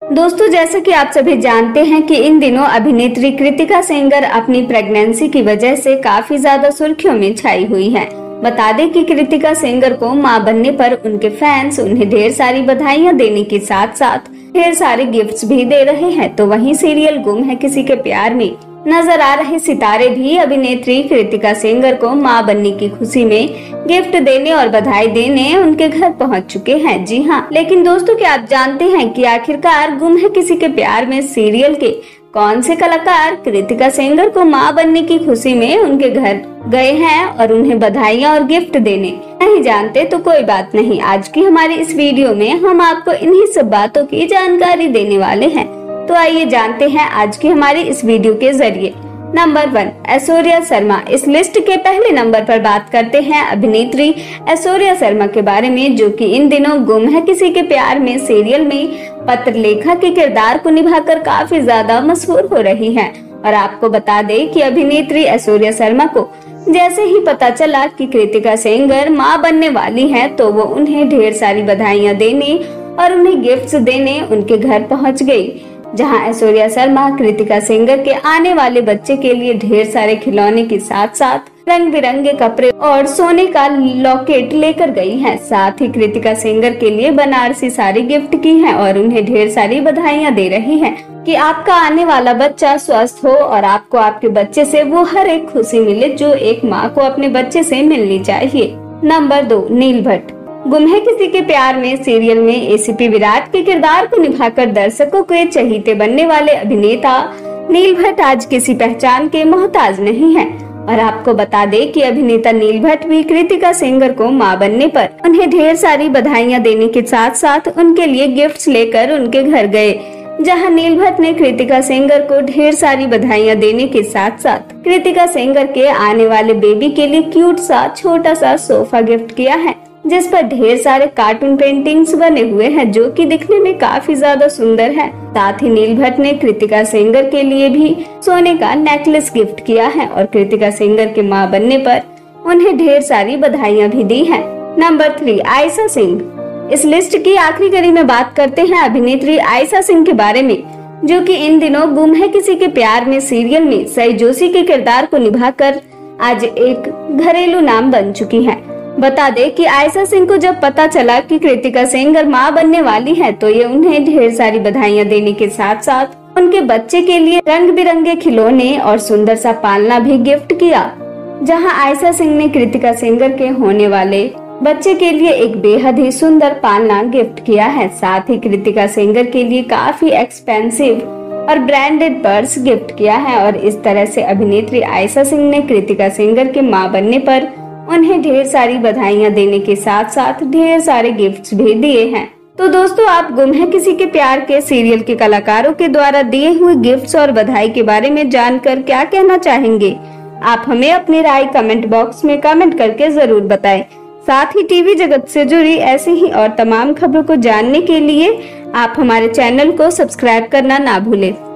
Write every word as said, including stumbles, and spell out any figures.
दोस्तों, जैसा कि आप सभी जानते हैं कि इन दिनों अभिनेत्री कृतिका सेंगर अपनी प्रेगनेंसी की वजह से काफी ज्यादा सुर्खियों में छाई हुई हैं। बता दें कि कृतिका सेंगर को मां बनने पर उनके फैंस उन्हें ढेर सारी बधाइयां देने के साथ साथ ढेर सारे गिफ्ट्स भी दे रहे हैं। तो वहीं सीरियल गुम है किसी के प्यार में नजर आ रहे सितारे भी अभिनेत्री कृतिका सेंगर को मां बनने की खुशी में गिफ्ट देने और बधाई देने उनके घर पहुंच चुके हैं। जी हां, लेकिन दोस्तों, क्या आप जानते हैं कि आखिरकार गुम है किसी के प्यार में सीरियल के कौन से कलाकार कृतिका सेंगर को मां बनने की खुशी में उनके घर गए हैं और उन्हें बधाइयां और गिफ्ट देने? नहीं जानते तो कोई बात नहीं, आज की हमारी इस वीडियो में हम आपको इन्हीं सब बातों की जानकारी देने वाले हैं। तो आइए जानते हैं आज की हमारी इस वीडियो के जरिए। Number one, Aishwarya Sharma. इस लिस्ट के पहले नंबर पर बात करते हैं अभिनेत्री ऐश्वर्या शर्मा के बारे में, जो कि इन दिनों गुम है किसी के प्यार में सीरियल में पत्रलेखा के किरदार को निभाकर काफी ज्यादा मशहूर हो रही हैं। और आपको बता दें कि अभिनेत्री ऐश्वर्या शर्मा को जैसे ही पता चला कि कृतिका सेंगर मां बनने वाली हैं, तो वो उन्हें ढेर सारी बधाइयां देने और उन्हें गिफ्ट्स देने उनके घर पहुंच गई, जहां ऐश्वर्या शर्मा कृतिका सेंगर के आने वाले बच्चे के लिए ढेर सारे खिलौने के साथ साथ रंग बिरंगे कपड़े और सोने का लॉकेट लेकर गई हैं। साथ ही कृतिका सेंगर के लिए बनारसी साड़ी गिफ्ट की है और उन्हें ढेर सारी बधाइयां दे रही हैं कि आपका आने वाला बच्चा स्वस्थ हो और आपको आपके बच्चे से वो हर एक खुशी मिले जो एक माँ को अपने बच्चे से मिलनी चाहिए। नंबर दो, नील भट्ट। गुम है किसी के प्यार में सीरियल में एसीपी विराट के किरदार को निभाकर दर्शकों के चहीते बनने वाले अभिनेता नील भट्ट आज किसी पहचान के मोहताज नहीं हैं। और आपको बता दें कि अभिनेता नील भट्ट भी कृतिका सेंगर को मां बनने पर उन्हें ढेर सारी बधाइयां देने के साथ साथ उनके लिए गिफ्ट्स लेकर उनके घर गए, जहां नील भट्ट ने कृतिका सेंगर को ढेर सारी बधाइयां देने के साथ साथ कृतिका सेंगर के आने वाले बेबी के लिए क्यूट सा छोटा सा सोफा गिफ्ट किया है, जिस पर ढेर सारे कार्टून पेंटिंग्स बने हुए हैं, जो कि दिखने में काफी ज्यादा सुंदर है। साथ ही नील भट्ट ने कृतिका सेंगर के लिए भी सोने का नेकलेस गिफ्ट किया है और कृतिका सेंगर के मां बनने पर उन्हें ढेर सारी बधाइयां भी दी हैं। Number three, Ayesha Singh. इस लिस्ट की आखिरी कड़ी में बात करते हैं अभिनेत्री आयशा सिंह के बारे में, जो कि इन दिनों गुम है किसी के प्यार में सीरियल में सई जोशी के किरदार को निभाकर आज एक घरेलू नाम बन चुकी है। बता दें कि आयशा सिंह को जब पता चला कि कृतिका सेंगर मां बनने वाली है, तो ये उन्हें ढेर सारी बधाइयां देने के साथ साथ उनके बच्चे के लिए रंग बिरंगे खिलौने और सुंदर सा पालना भी गिफ्ट किया, जहां आयशा सिंह ने कृतिका सेंगर के होने वाले बच्चे के लिए एक बेहद ही सुंदर पालना गिफ्ट किया है। साथ ही कृतिका सेंगर के लिए काफी एक्सपेंसिव और ब्रांडेड पर्स गिफ्ट किया है। और इस तरह से अभिनेत्री आयशा सिंह ने कृतिका सेंगर के मां बनने पर उन्हें ढेर सारी बधाइयां देने के साथ साथ ढेर सारे गिफ्ट्स भी दिए हैं। तो दोस्तों, आप गुम है किसी के प्यार के सीरियल के कलाकारों के द्वारा दिए हुए गिफ्ट्स और बधाई के बारे में जानकर क्या कहना चाहेंगे? आप हमें अपनी राय कमेंट बॉक्स में कमेंट करके जरूर बताएं। साथ ही टीवी जगत से जुड़ी ऐसी ही और तमाम खबरों को जानने के लिए आप हमारे चैनल को सब्सक्राइब करना ना भूलें।